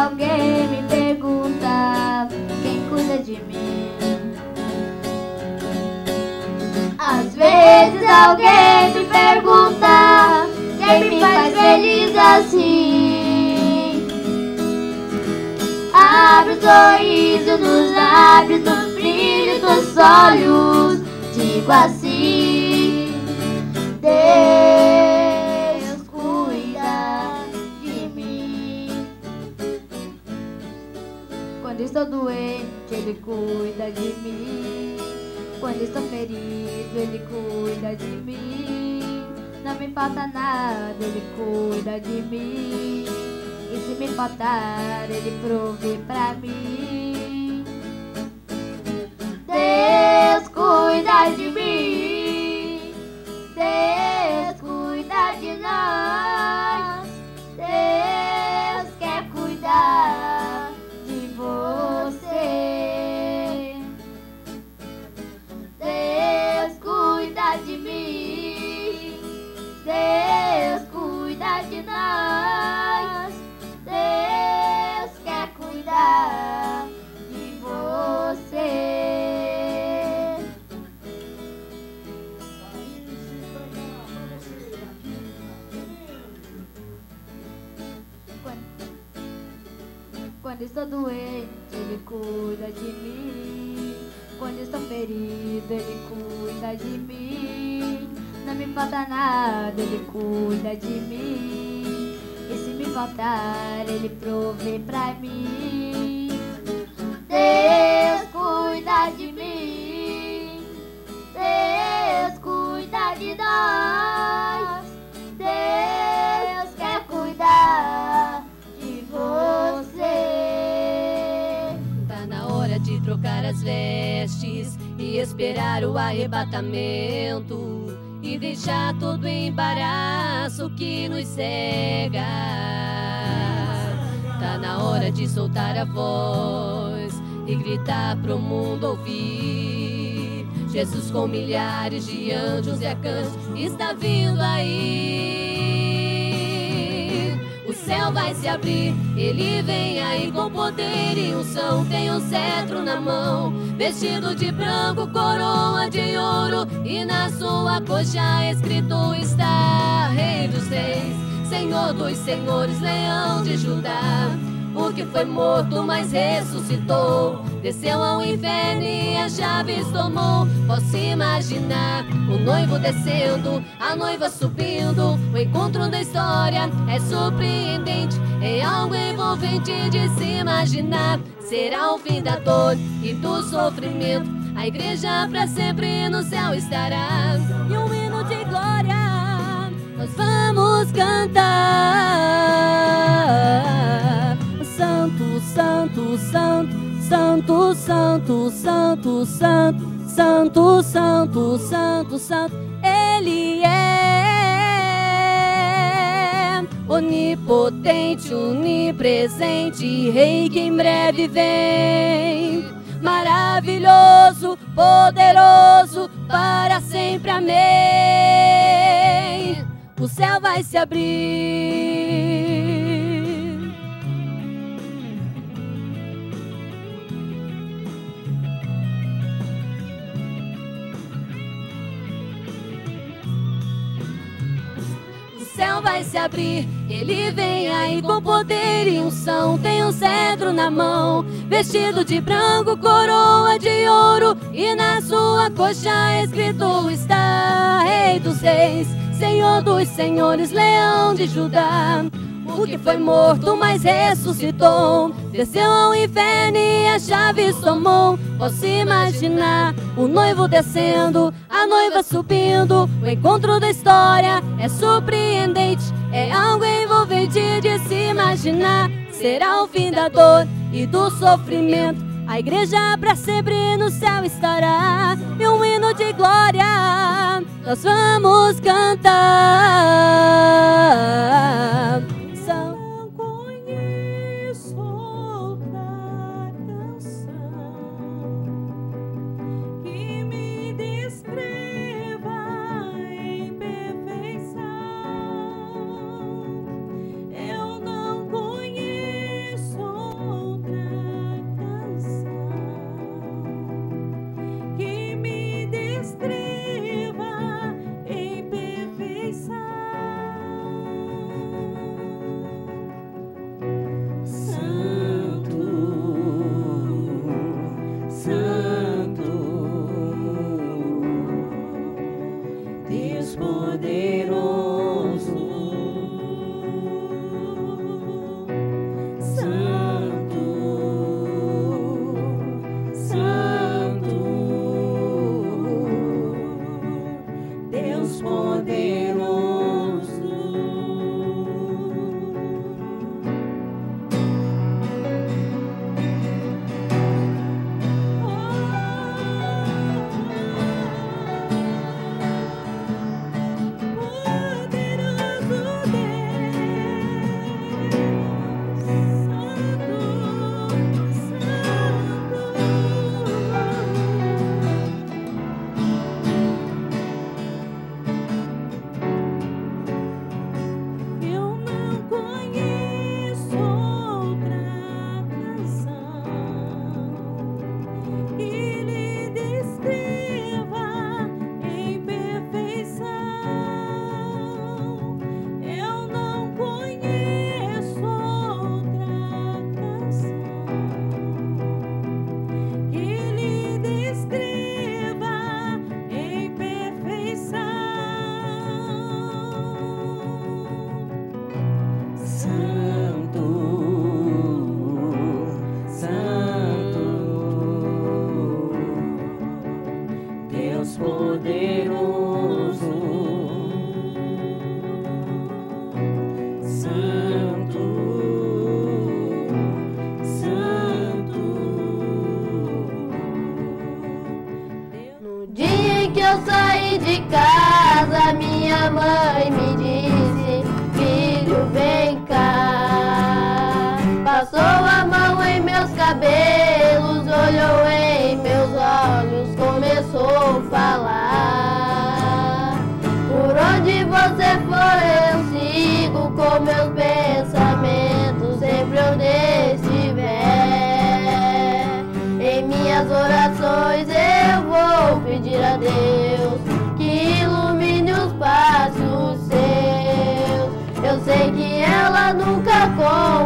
alguém me pergunta quem cuida de mim. Às vezes alguém me pergunta quem me faz feliz assim. Abre um sorriso nos lábios, no brilho dos olhos, digo assim: Deus cuida de mim. Quando estou doente, Ele cuida de mim. Quando estou ferido, Ele cuida de mim. Não me falta nada, Ele cuida de mim. E se me faltar, Ele provê pra mim. Deus cuida de mim. Deus cuida de nós. Deus quer cuidar de você. Deus cuida de mim. Deus cuida de nós. Deus quer cuidar de você. Quando estou doente, Ele cuida de mim. Quando estou ferido, Ele cuida de mim. Não me falta nada, Ele cuida de mim. E se me faltar, Ele provê pra mim. Deus cuida de mim. Deus cuida de nós. Deus quer cuidar de você. Tá na hora de trocar as vestes e esperar o arrebatamento. E deixar todo o embaraço que nos cega. Tá na hora de soltar a voz e gritar pro mundo ouvir. Jesus com milhares de anjos e arcanjos está vindo aí. O céu vai se abrir, Ele vem aí com poder e unção. Tem um cetro na mão, vestido de branco, coroa de ouro, e na sua coxa escrito está: Rei dos Reis, Senhor dos Senhores, Leão de Judá. O que foi morto, mas ressuscitou, desceu ao inferno e as chaves tomou. Posso imaginar o noivo descendo, a noiva subindo. O encontro da história é surpreendente, é algo envolvente de se imaginar. Será o fim da dor e do sofrimento, a igreja pra sempre no céu estará. E um hino de glória nós vamos cantar. Santo, santo, santo, santo, santo, santo, santo, santo, santo, santo, santo, Ele é onipotente, onipresente, Rei que em breve vem. Maravilhoso, poderoso, para sempre, amém. O céu vai se abrir. O céu vai se abrir, Ele vem aí com poder e unção. Tem um cetro na mão, vestido de branco, coroa de ouro, e na sua coxa escrito está: Rei dos Reis, Senhor dos Senhores, Leão de Judá. O que foi morto, mas ressuscitou, desceu ao inferno e as chaves tomou. Posso imaginar o noivo descendo, a noiva subindo. O encontro da história é surpreendente, é algo envolvente de se imaginar. Será o fim da dor e do sofrimento, a igreja pra sempre no céu estará. E um hino de glória nós vamos cantar. Não conheço outra canção que me descreva em perfeição. Eu não conheço minha mãe me disse: filho, vem cá. Passou a mão em meus cabelos, olhou em meus olhos, começou a falar. Por onde você for eu sigo, com meus pensamentos sempre onde estiver. Em minhas orações eu vou pedir a Deus que ilumine os passos seus. Eu sei que ela nunca